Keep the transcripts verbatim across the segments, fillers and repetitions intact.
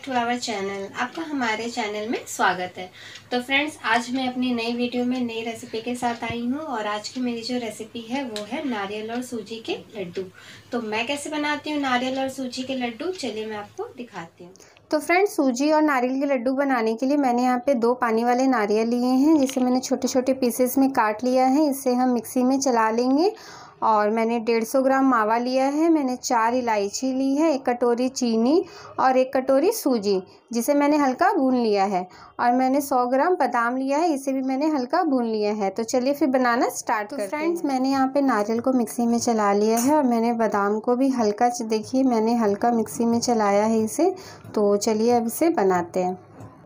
Back to our channel. आपका हमारे channel में स्वागत है। तो फ्रेंड्स, आज मैं अपनी नई वीडियो में नई रेसिपी के साथ आई हूँ और आज की मेरी जो रेसिपी है वो है नारियल और सूजी के लड्डू। तो मैं कैसे बनाती हूँ नारियल और सूजी के लड्डू, चलिए मैं आपको दिखाती हूँ। तो फ्रेंड्स, सूजी और नारियल के लड्डू बनाने के लिए मैंने यहाँ पे दो पानी वाले नारियल लिए हैं, जिसे मैंने छोटे छोटे पीसेस में काट लिया है। इसे हम मिक्सी में चला लेंगे। और मैंने डेढ़ सौ ग्राम मावा लिया है, मैंने चार इलायची ली है, एक कटोरी चीनी और एक कटोरी सूजी, जिसे मैंने हल्का भून लिया है। और मैंने सौ ग्राम बादाम लिया है, इसे भी मैंने हल्का भून लिया है। तो चलिए फिर बनाना स्टार्ट करते हैं। तो फ्रेंड्स, मैंने यहाँ पे नारियल को मिक्सी में चला लिया है और मैंने बादाम को भी हल्का, देखिए मैंने हल्का मिक्सी में चलाया है इसे। तो चलिए अब इसे बनाते हैं।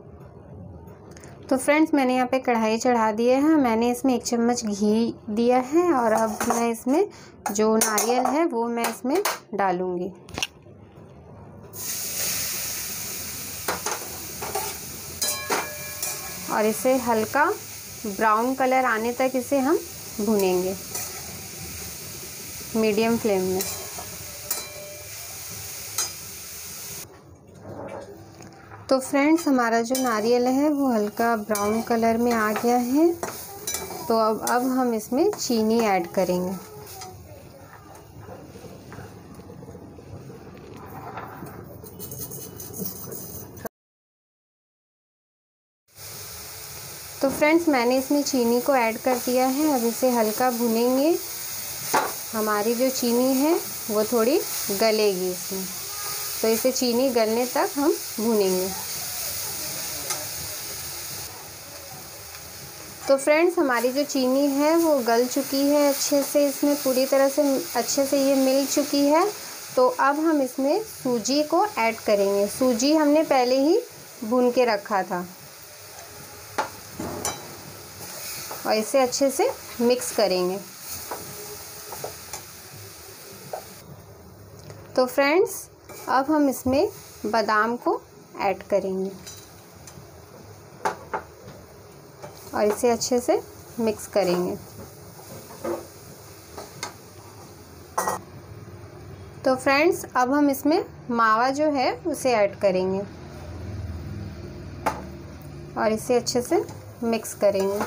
तो फ्रेंड्स, मैंने यहाँ पे कढ़ाई चढ़ा दिया है, मैंने इसमें एक चम्मच घी दिया है और अब मैं इसमें जो नारियल है वो मैं इसमें डालूँगी। और इसे हल्का ब्राउन कलर आने तक इसे हम भूनेंगे मीडियम फ्लेम में। तो फ्रेंड्स, हमारा जो नारियल है वो हल्का ब्राउन कलर में आ गया है। तो अब अब हम इसमें चीनी ऐड करेंगे। तो फ्रेंड्स, मैंने इसमें चीनी को ऐड कर दिया है। अब इसे हल्का भूनेंगे। हमारी जो चीनी है वो थोड़ी गलेगी इसमें, तो इसे चीनी गलने तक हम भूनेंगे। तो फ्रेंड्स, हमारी जो चीनी है वो गल चुकी है अच्छे से, इसमें पूरी तरह से अच्छे से ये मिल चुकी है। तो अब हम इसमें सूजी को ऐड करेंगे। सूजी हमने पहले ही भून के रखा था और इसे अच्छे से मिक्स करेंगे। तो फ्रेंड्स, अब हम इसमें बादाम को ऐड करेंगे और इसे अच्छे से मिक्स करेंगे। तो फ्रेंड्स, अब हम इसमें मावा जो है उसे ऐड करेंगे और इसे अच्छे से मिक्स करेंगे।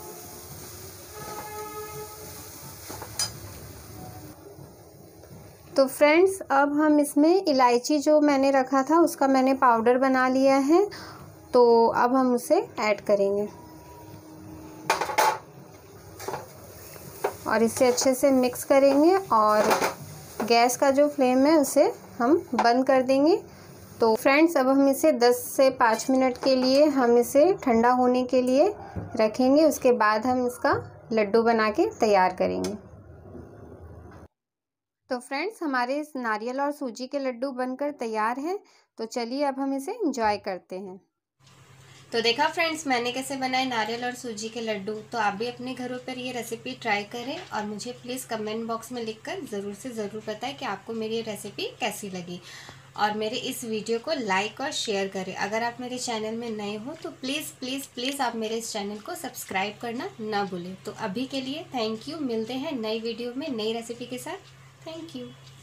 तो फ्रेंड्स, अब हम इसमें इलायची जो मैंने रखा था उसका मैंने पाउडर बना लिया है। तो अब हम उसे ऐड करेंगे और इसे अच्छे से मिक्स करेंगे और गैस का जो फ्लेम है उसे हम बंद कर देंगे। तो फ्रेंड्स, अब हम इसे दस से पाँच मिनट के लिए हम इसे ठंडा होने के लिए रखेंगे। उसके बाद हम इसका लड्डू बना के तैयार करेंगे। तो फ्रेंड्स, हमारे इस नारियल और सूजी के लड्डू बनकर तैयार हैं। तो चलिए अब हम इसे एंजॉय करते हैं। तो देखा फ्रेंड्स, मैंने कैसे बनाए नारियल और सूजी के लड्डू। तो आप भी अपने घरों पर ये रेसिपी ट्राई करें और मुझे प्लीज़ कमेंट बॉक्स में लिखकर ज़रूर से ज़रूर बताएं कि आपको मेरी ये रेसिपी कैसी लगी। और मेरे इस वीडियो को लाइक और शेयर करें। अगर आप मेरे चैनल में नए हो तो प्लीज़ प्लीज़ प्लीज़ आप मेरे इस चैनल को सब्सक्राइब करना ना भूलें। तो अभी के लिए थैंक यू। मिलते हैं नई वीडियो में नई रेसिपी के साथ। Thank you.